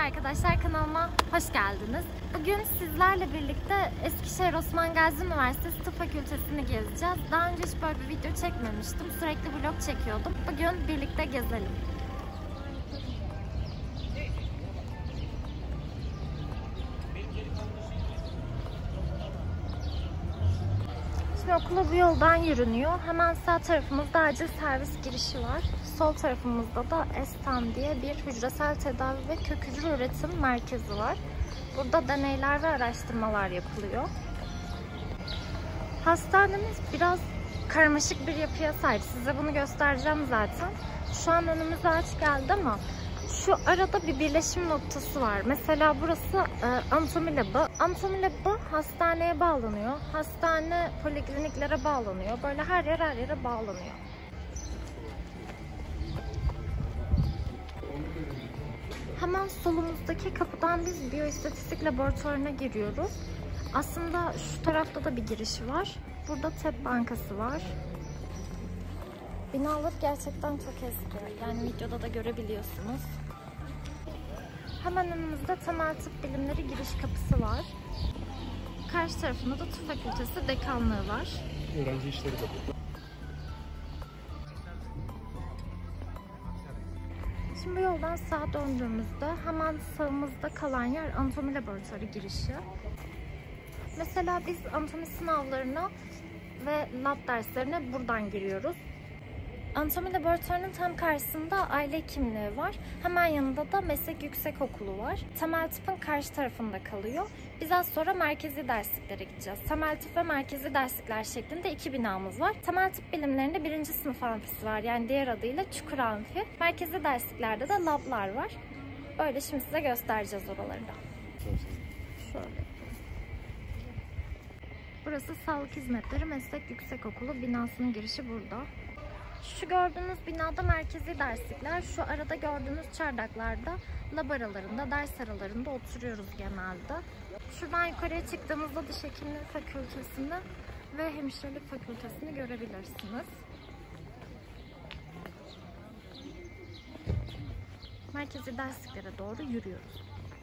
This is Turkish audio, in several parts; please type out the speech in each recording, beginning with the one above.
arkadaşlar, kanalıma hoş geldiniz. Bugün sizlerle birlikte Eskişehir Osman Gazi Üniversitesi Tıp Fakültesini gezeceğiz. Daha önce hiç böyle bir video çekmemiştim. Sürekli vlog çekiyordum. Bugün birlikte gezelim. Şimdi okula bu yoldan yürünüyor. Hemen sağ tarafımızda acil servis girişi var. Sol tarafımızda da Estan diye bir hücresel tedavi ve kök hücre üretim merkezi var. Burada deneyler ve araştırmalar yapılıyor. Hastanemiz biraz karmaşık bir yapıya sahip. Size bunu göstereceğim zaten. Şu an önümüze aç geldi ama şu arada bir birleşim noktası var. Mesela burası anatomi labı. Anatomi labı hastaneye bağlanıyor. Hastane polikliniklere bağlanıyor. Böyle her yere bağlanıyor. Hemen solumuzdaki kapıdan biz biyoistatistik laboratuvarına giriyoruz. Aslında şu tarafta da bir girişi var. Burada TEP bankası var. Binalar gerçekten çok eski. Yani videoda da görebiliyorsunuz. Hemen önümüzde temel tıp bilimleri giriş kapısı var. Karşı tarafında da tıp fakültesi dekanlığı var. Öğrenci işleri de burada. Şimdi bu yoldan sağa döndüğümüzde hemen sağımızda kalan yer anatomi laboratuvarı girişi. Mesela biz anatomi sınavlarına ve lab derslerine buradan giriyoruz. Anatomi laboratuvarının tam karşısında aile hekimliği var. Hemen yanında da meslek yüksekokulu var. Temel tıpın karşı tarafında kalıyor. Biz az sonra merkezi dersliklere gideceğiz. Temel tıp ve merkezi derslikler şeklinde iki binamız var. Temel tıp bilimlerinde 1. sınıf amfisi var. Yani diğer adıyla çukur amfi. Merkezi dersliklerde de lablar var. Böyle şimdi size göstereceğiz oraları da. Şöyle. Burası Sağlık Hizmetleri Meslek Yüksekokulu binasının girişi burada. Şu gördüğünüz binada merkezi derslikler, şu arada gördüğünüz çardaklarda lab aralarında, ders aralarında oturuyoruz genelde. Şuradan yukarıya çıktığımızda diş hekimliği fakültesini ve hemşirelik fakültesini görebilirsiniz. Merkezi dersliklere doğru yürüyoruz.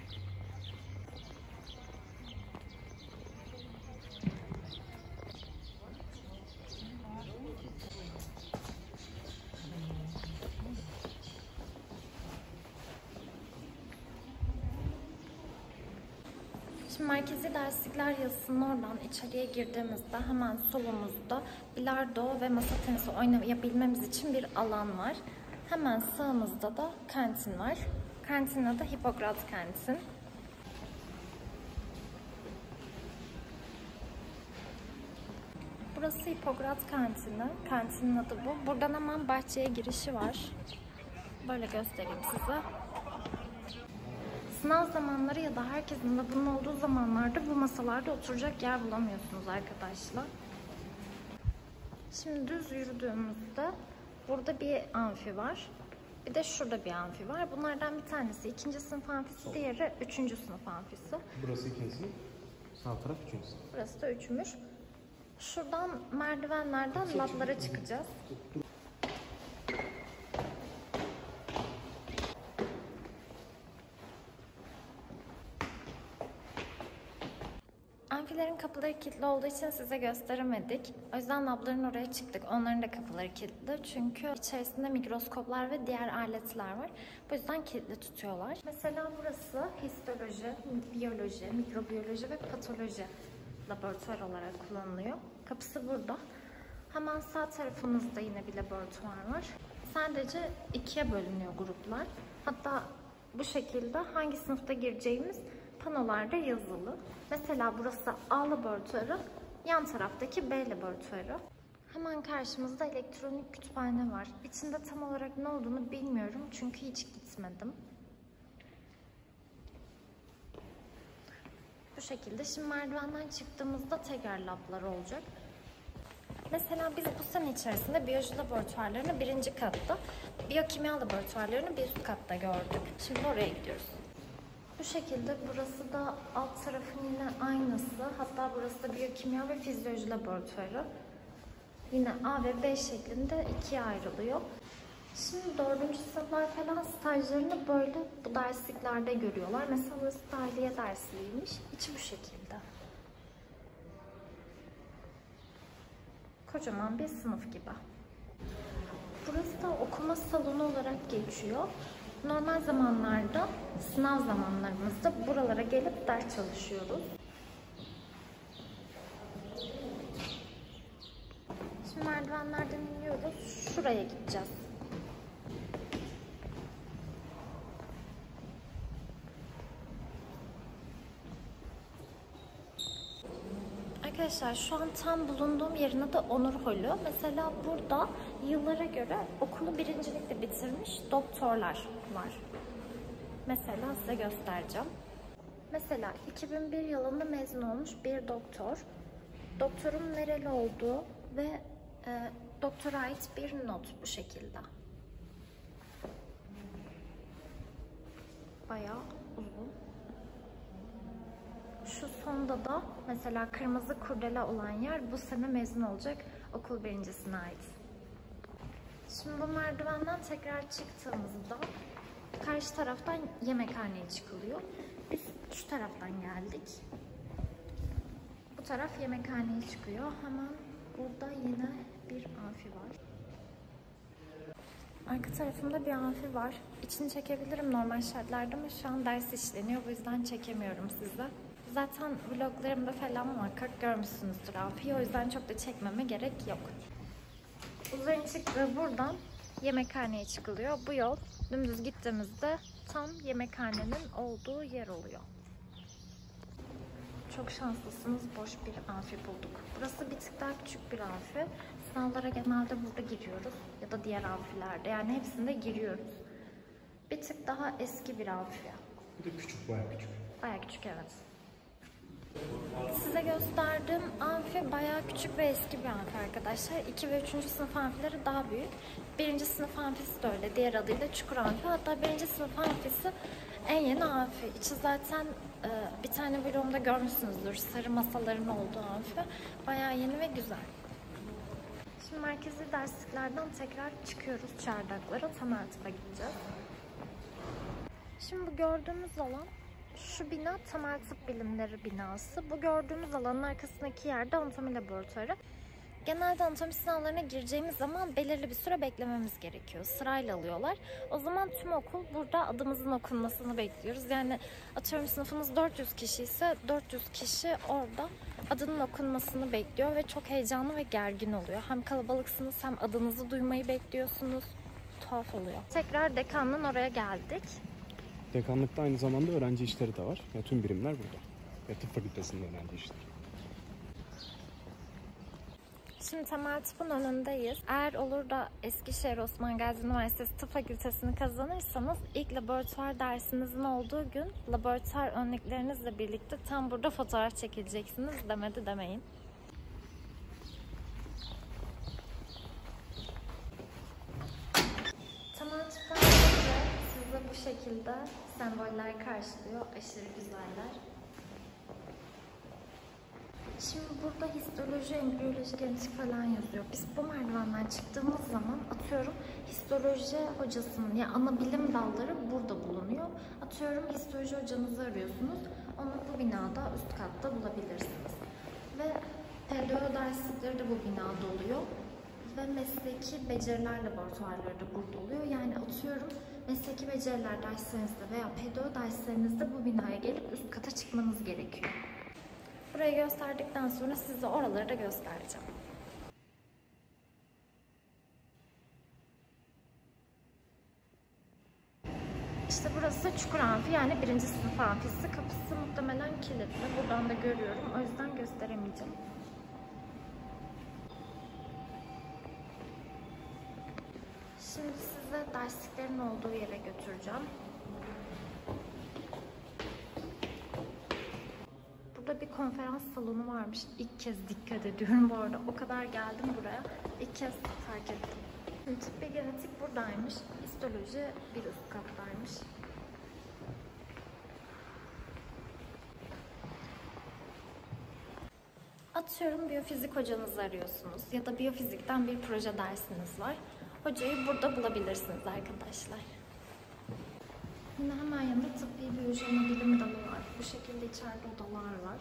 Şimdi merkezi derslikler yazısının oradan içeriye girdiğimizde hemen solumuzda bilardo ve masa tenisi oynayabilmemiz için bir alan var. Hemen sağımızda da kantin var. Kantinin adı Hipokrat Kantin. Burası Hipokrat Kantini. Kantinin adı bu. Buradan hemen bahçeye girişi var. Böyle göstereyim size. Sınav zamanları ya da herkesin de bunun olduğu zamanlarda bu masalarda oturacak yer bulamıyorsunuz arkadaşlar. Şimdi düz yürüdüğümüzde burada bir amfi var. Bir de şurada bir amfi var. Bunlardan bir tanesi 2. sınıf amfisi, diğeri 3. sınıf amfisi. Burası 2. sınıf, sağ taraf 3. sınıf. Burası da 3'müş. Şuradan merdivenlerden lablara çıkacağız. Amfilerin kapıları kilitli olduğu için size gösteremedik. O yüzden labların oraya çıktık. Onların da kapıları kilitli. Çünkü içerisinde mikroskoplar ve diğer aletler var. Bu yüzden kilitli tutuyorlar. Mesela burası histoloji, biyoloji, mikrobiyoloji ve patoloji laboratuvar olarak kullanılıyor. Kapısı burada. Hemen sağ tarafımızda yine bir laboratuvar var. Sadece ikiye bölünüyor gruplar. Hatta bu şekilde hangi sınıfta gireceğimiz panolarda yazılı. Mesela burası A laboratuvarı, yan taraftaki B laboratuvarı. Hemen karşımızda elektronik kütüphane var. İçinde tam olarak ne olduğunu bilmiyorum çünkü hiç gitmedim. Bu şekilde. Şimdi merdivenden çıktığımızda tekrar lablar olacak. Mesela biz bu sene içerisinde biyoloji laboratuvarlarını 1. katta, biyokimya laboratuvarlarını bir üst katta gördük. Şimdi oraya gidiyoruz. Bu şekilde burası da alt tarafın yine aynısı. Hatta burası da biyokimya ve fizyoloji laboratuvarı. Yine A ve B şeklinde ikiye ayrılıyor. Şimdi 4. sınıflar falan stajlarını böyle bu dersliklerde görüyorlar. Mesela burası dahiliye dersliymiş. İçi bu şekilde. Kocaman bir sınıf gibi. Burası da okuma salonu olarak geçiyor. Normal zamanlarda, sınav zamanlarımızda buralara gelip ders çalışıyoruz. Şimdi merdivenlerden iniyoruz. Şuraya gideceğiz. Arkadaşlar şu an tam bulunduğum yerin adı Onur Holu. Mesela burada yıllara göre okulu birincilikle bitirmiş doktorlar var. Mesela size göstereceğim. Mesela 2001 yılında mezun olmuş bir doktor. Doktorun nereli olduğu ve doktora ait bir not bu şekilde. Bayağı uzun. Şu sonda da mesela kırmızı kurdele olan yer bu sene mezun olacak okul birincisine ait. Şimdi bu merdivenden tekrar çıktığımızda karşı taraftan yemekhaneye çıkılıyor. Biz şu taraftan geldik. Bu taraf yemekhaneye çıkıyor. Hemen burada yine bir amfi var. Arka tarafımda bir amfi var. İçini çekebilirim normal şartlarda ama şu an ders işleniyor. Bu yüzden çekemiyorum size. Zaten vloglarımda falan muhakkak görmüşsünüzdür amfiyi. O yüzden çok da çekmeme gerek yok. Uzayın çıktığı buradan yemekhaneye çıkılıyor. Bu yol dümdüz gittiğimizde tam yemekhanenin olduğu yer oluyor. Çok şanslısınız, boş bir amfi bulduk. Burası bir tık daha küçük bir amfi. Sınavlara genelde burada giriyoruz ya da diğer amfilerde, yani hepsinde giriyoruz. Bir tık daha eski bir amfi. Bir de küçük, bayağı küçük. Bayağı küçük, evet. Size gösterdiğim amfi bayağı küçük ve eski bir amfi arkadaşlar. 2 ve 3. sınıf amfileri daha büyük. 1. sınıf amfisi de öyle. Diğer adıyla çukur amfi. Hatta 1. sınıf amfisi en yeni amfi. İçi zaten bir tane vlogumda görmüşsünüzdür. Sarı masaların olduğu amfi. Bayağı yeni ve güzel. Şimdi merkezi dersliklerden tekrar çıkıyoruz çardaklara. Temel tıpa gideceğiz. Şimdi bu gördüğümüz alan, şu bina temel tıp bilimleri binası. Bu gördüğümüz alanın arkasındaki yerde anatomi laboratuvarı. Genelde anatomi sınavlarına gireceğimiz zaman belirli bir süre beklememiz gerekiyor. Sırayla alıyorlar. O zaman tüm okul burada adımızın okunmasını bekliyoruz. Yani atıyorum sınıfımız 400 kişi ise 400 kişi orada adının okunmasını bekliyor ve çok heyecanlı ve gergin oluyor. Hem kalabalıksınız hem adınızı duymayı bekliyorsunuz. Tuhaf oluyor. Tekrar dekanlığın oraya geldik. Dekanlıkta aynı zamanda öğrenci işleri de var. Ya, tüm birimler burada. Ya, tıp fakültesinde öğrenci işleri. Şimdi temel tıpın önündeyiz. Eğer olur da Eskişehir Osman Gazi Üniversitesi Tıp Fakültesini kazanırsanız ilk laboratuvar dersinizin olduğu gün laboratuvar önlüklerinizle birlikte tam burada fotoğraf çekileceksiniz. Demedi demeyin. Temel tıptan önce size bu şekilde semboller karşılıyor. Aşırı güzeller. Şimdi burada histoloji, embriyoloji, genetik falan yazıyor. Biz bu merdivenden çıktığımız zaman atıyorum histoloji hocasının, yani ana bilim dalları burada bulunuyor. Atıyorum histoloji hocanızı arıyorsunuz. Onu bu binada üst katta bulabilirsiniz. Ve PDO derslikleri de bu binada oluyor. Ve mesleki beceriler laboratuvarları da burada oluyor. Yani atıyorum mesleki beceriler derslerinizde veya PDO derslerinizde bu binaya gelip üst kata çıkmanız gerekiyor. Burayı gösterdikten sonra size oraları da göstereceğim. İşte burası çukur amfi, yani 1. sınıf amfisi. Kapısı muhtemelen kilitli. Buradan da görüyorum. O yüzden gösteremeyeceğim. Şimdi size dersliklerin olduğu yere götüreceğim. Burada bir konferans salonu varmış. İlk kez dikkat ediyorum bu arada. O kadar geldim buraya. İlk kez fark ettim. Şimdi tıp ve genetik buradaymış. Histoloji bir üst kattaymış. Atıyorum biyofizik hocanızı arıyorsunuz ya da biyofizikten bir proje dersiniz var. hocayı burada bulabilirsiniz arkadaşlar. Yine hemen yanında tıbbi biyoloji bilim dalı var. Bu şekilde içeride odalar var.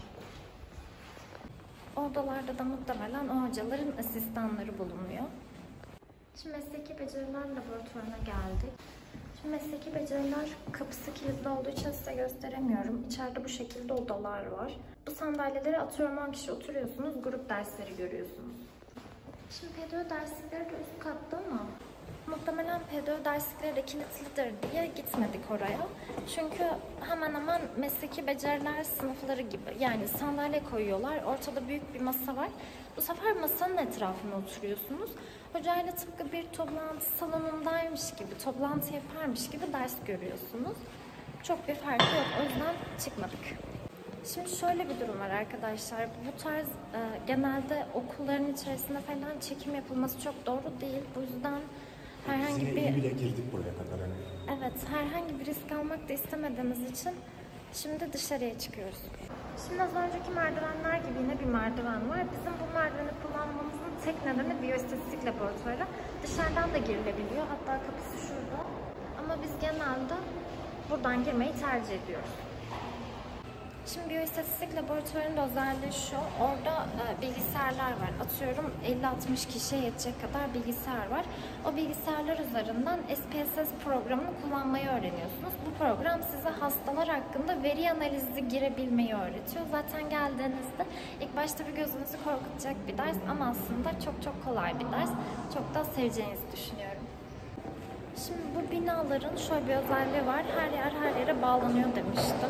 O odalarda da muhtemelen o hocaların asistanları bulunuyor. Şimdi mesleki beceriler laboratuvarına geldik. Şimdi mesleki beceriler kapısı kilitli olduğu için size gösteremiyorum. İçeride bu şekilde odalar var. Bu sandalyelere atıyorum 10 kişi oturuyorsunuz, grup dersleri görüyorsunuz. Şimdi PDÖ derslikleri de üst katta ama muhtemelen PDÖ derslikleri de kilitlidir diye gitmedik oraya. Çünkü hemen hemen mesleki beceriler sınıfları gibi. Yani sandalye koyuyorlar, ortada büyük bir masa var. Bu sefer masanın etrafına oturuyorsunuz. Hocayla tıpkı bir toplantı salonundaymış gibi, toplantı yaparmış gibi ders görüyorsunuz. Çok bir farkı yok, o yüzden çıkmadık. Şimdi şöyle bir durum var arkadaşlar. Bu tarz genelde okulların içerisinde falan çekim yapılması çok doğru değil. Bu yüzden herhangi bir... iyi bile girdik buraya kadar. Evet, herhangi bir risk almak da istemediğimiz için şimdi dışarıya çıkıyoruz. Şimdi az önceki merdivenler gibi yine bir merdiven var. Bizim bu merdiveni kullanmamızın tek nedeni biyoistatistik laboratuvarı. Dışarıdan da girilebiliyor. Hatta kapısı şurada. Ama biz genelde buradan girmeyi tercih ediyoruz. Şimdi biyoistatistik laboratuvarının da özelliği şu, orada bilgisayarlar var. Atıyorum 50-60 kişiye yetecek kadar bilgisayar var. O bilgisayarlar üzerinden SPSS programını kullanmayı öğreniyorsunuz. Bu program size hastalar hakkında veri analizi girebilmeyi öğretiyor. Zaten geldiğinizde ilk başta bir gözünüzü korkutacak bir ders ama aslında çok çok kolay bir ders. Çok da seveceğinizi düşünüyorum. Şimdi bu binaların şöyle bir özelliği var. Her yer her yere bağlanıyor demiştim.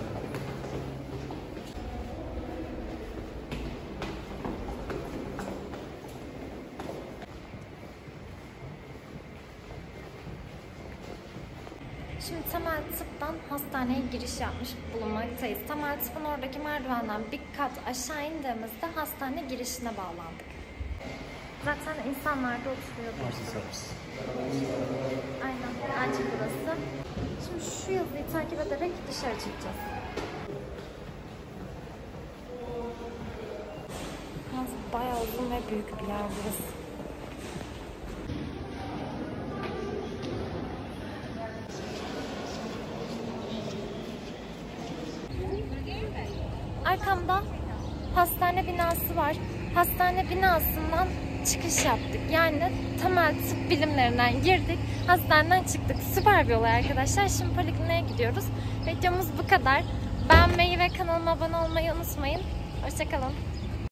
Şimdi temel tıptan hastaneye giriş yapmış bulunmaktayız. Temel tıpın oradaki merdivenden bir kat aşağı indiğimizde hastane girişine bağlandık. Zaten insanlar da oturuyordu. Aynen, acil burası. Şimdi şu yazıyı takip ederek dışarı çıkacağız. Bayağı uzun ve büyük bir yer burası. Arkamda hastane binası var. Hastane binasından çıkış yaptık. Yani temel tıp bilimlerinden girdik. Hastaneden çıktık. Süper bir olay arkadaşlar. Şimdi polikliniğe gidiyoruz. Videomuz bu kadar. Beğenmeyi ve kanalıma abone olmayı unutmayın. Hoşça kalın.